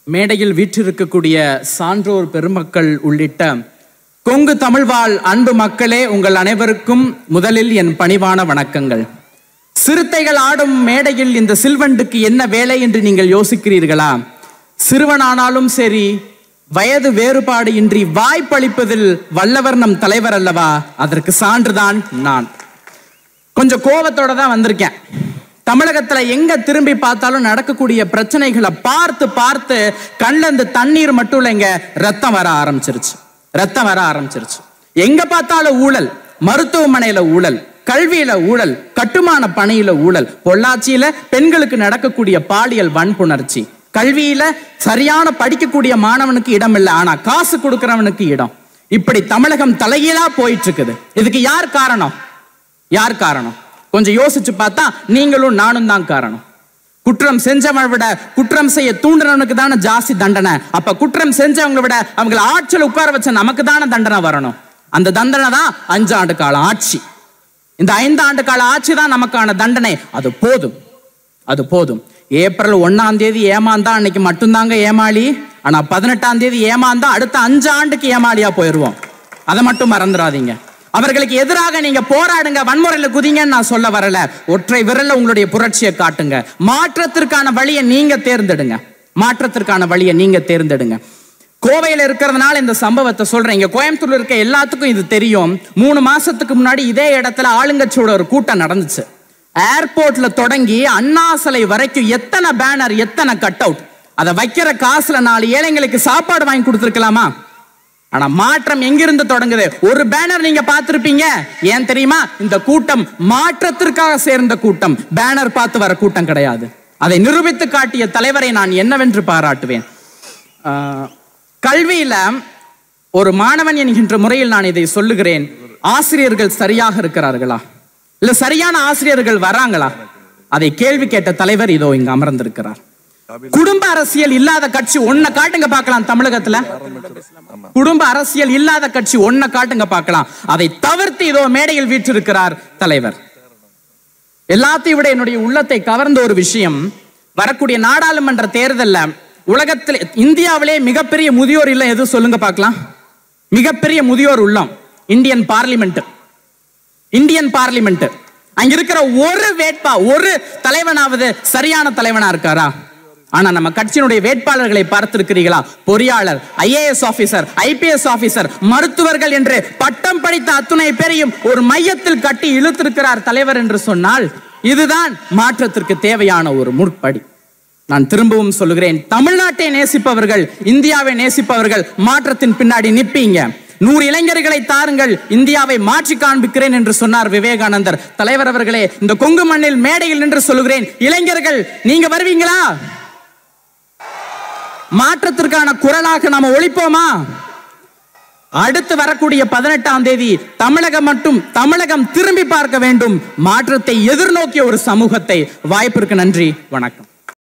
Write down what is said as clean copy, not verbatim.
மேடையில் வீற்றிருக்கக்கூடிய சான்றோர் பெருமக்கள் உள்ளிட்ட கொங்கு தமிழ்வாழ் அன்பு மக்களே, உங்கள் அனைவருக்கும் முதலில் என் பணிவான வணக்கங்கள். சிறுத்தைகள் ஆடும் மேடையில் இந்த சில்வண்டுக்கு என்ன வேலை என்று நீங்கள் யோசிக்கிறீர்களா? சிறுவனானாலும் சரி, வயது வேறுபாடு இன்றி வாய்ப்பளிப்பதில் வல்லவர் நம் தலைவர் அல்லவா? அதற்கு சான்றுதான் நான். கொஞ்சம் கோபத்தோட தான் வந்திருக்கேன். தமிழகத்துல எங்க திரும்பி பார்த்தாலும் நடக்கக்கூடிய பிரச்சனைகளை பார்த்து பார்த்து கண்ல இருந்து தண்ணீர் மட்டும் இல்லைங்க, ரத்தம் வர ஆரம்பிச்சிருச்சு. எங்க பார்த்தாலும் ஊழல், மருத்துவமனையில ஊழல், கல்வியில ஊழல், கட்டுமான பணியில ஊழல், பொள்ளாச்சியில பெண்களுக்கு நடக்கக்கூடிய பாலியல் வன்புணர்ச்சி, கல்வியில சரியான படிக்கக்கூடிய மாணவனுக்கு இடம் இல்லை, ஆனா காசு கொடுக்கிறவனுக்கு இடம். இப்படி தமிழகம் தலைகீழா போயிட்டு இருக்குது. இதுக்கு யார் காரணம்? கொஞ்சம் யோசிச்சு பார்த்தா நீங்களும் நானும் தான் காரணம். குற்றம் செஞ்சவனை விட குற்றம் செய்ய தூண்டுறவனுக்கு தானே ஜாஸ்தி தண்டனை. அப்ப குற்றம் செஞ்சவங்களை விட அவங்களை ஆட்சியில் உட்கார வச்ச நமக்கு தானே தண்டனை வரணும். அந்த தண்டனை தான் 5 ஆண்டு கால ஆட்சி. இந்த 5 ஆண்டு கால ஆட்சி தான் நமக்கான தண்டனை. அது போதும். ஏப்ரல் 1ஆம் தேதி ஏமாந்தா அன்னைக்கு மட்டும்தாங்க ஏமாளி. ஆனா 18ஆம் தேதி ஏமாந்தா அடுத்த 5 ஆண்டுக்கு ஏமாளியா போயிருவோம். அதை மட்டும் மறந்துடாதீங்க. அவர்களுக்கு எதிராக நீங்க போராடுங்க, வன்முறையில குதிங்கன்னு நான் சொல்ல வரல. ஒற்றை விரல்ல உங்களுடைய புரட்சியை காட்டுங்க. மாற்றத்திற்கான வழியை நீங்க தேர்ந்தெடுங்க. கோவையில இருக்கிறதுனால இந்த சம்பவத்தை சொல்றேன். இங்க கோயம்புத்தூர்ல இருக்க எல்லாத்துக்கும் இது தெரியும். 3 மாசத்துக்கு முன்னாடி இதே இடத்துல ஆளுங்கட்சியோட ஒரு கூட்டம் நடந்துச்சு. ஏர்போர்ட்ல தொடங்கி அண்ணா சிலை வரைக்கும் எத்தனை பேனர், எத்தனை கட் அவுட். அதை வைக்கிற காசுல 4 ஏழைங்களுக்கு சாப்பாடு வாங்கி கொடுத்துருக்கலாமா? ஆனா மாற்றம் எங்கிருந்து தொடங்குது? ஒரு பேனர் நீங்க பார்த்திருப்பீங்க. ஏன் தெரியுமா? இந்த கூட்டம் மாற்றத்திற்காக சேர்ந்த கூட்டம், பேனர் பார்த்து வர கூட்டம் கிடையாது. அதை நிரூபித்து காட்டிய தலைவரை நான் என்னவென்று பாராட்டுவேன். கல்வியில ஒரு மாணவன் என்கின்ற முறையில் நான் இதை சொல்லுகிறேன். ஆசிரியர்கள் சரியாக இருக்கிறார்களா, இல்ல சரியான ஆசிரியர்கள் வராங்களா? அதை கேள்வி கேட்ட தலைவர் இதோ இங்க அமர்ந்திருக்கிறார். குடும்ப அரசியல் இல்லாத கட்சி ஒன்ன காட்டுங்க பார்க்கலாம். தமிழகத்துல குடும்ப அரசியல் இல்லாத கட்சி ஒன்ன காட்டுங்க பார்க்கலாம். அதை தவிர்த்து இதோ மேடையில் வீற்றிருக்கிறார் தலைவர். எல்லாத்தையும் விட என்னுடைய உள்ளத்தை கவர்ந்த ஒரு விஷயம், வரக்கூடிய நாடாளுமன்ற தேர்தல்ல உலகத்தில் இந்தியாவிலே மிகப்பெரிய முதியோர் இல்லம் எது சொல்லுங்க பார்க்கலாம்? மிகப்பெரிய முதியோர் உள்ளம் இந்தியன் பார்லிமெண்ட். அங்க இருக்கிற ஒரு தலைவனாவது சரியான தலைவனா இருக்காரா? ஆனா நம்ம கட்சியினுடைய வேட்பாளர்களை பார்த்திருக்கிறீர்களா? பொறியாளர், IAS ஆபீசர், IPS ஆபீசர், மருத்துவர்கள் என்று பட்டம் படித்த அத்துணை பேரையும் ஒரு மையத்தில் கட்டி இழுத்திருக்கிறார் தலைவர் என்று சொன்னால் இதுதான் மாற்றத்திற்கு தேவையான ஒரு முற்படி. நான் திரும்பவும் சொல்லுகிறேன், தமிழ்நாட்டை நேசிப்பவர்கள், இந்தியாவை நேசிப்பவர்கள் மாற்றத்தின் பின்னாடி நிப்பீங்க. 100 இளைஞர்களை தாருங்கள், இந்தியாவை மாற்றி காண்பிக்கிறேன் என்று சொன்னார் விவேகானந்தர். தலைவர் அவர்களே, இந்த கொங்கு மண்ணில் மேடையில் நின்று சொல்லுகிறேன், இளைஞர்கள் நீங்க வருவீங்களா? மாற்றத்திற்கான குரலாக நாம ஒழிப்போமா? அடுத்து வரக்கூடிய 18ஆம் தேதி தமிழகம் திரும்பி பார்க்க வேண்டும். மாற்றத்தை எதிர்நோக்கிய ஒரு சமூகத்தை. வாய்ப்பிற்கு நன்றி, வணக்கம்.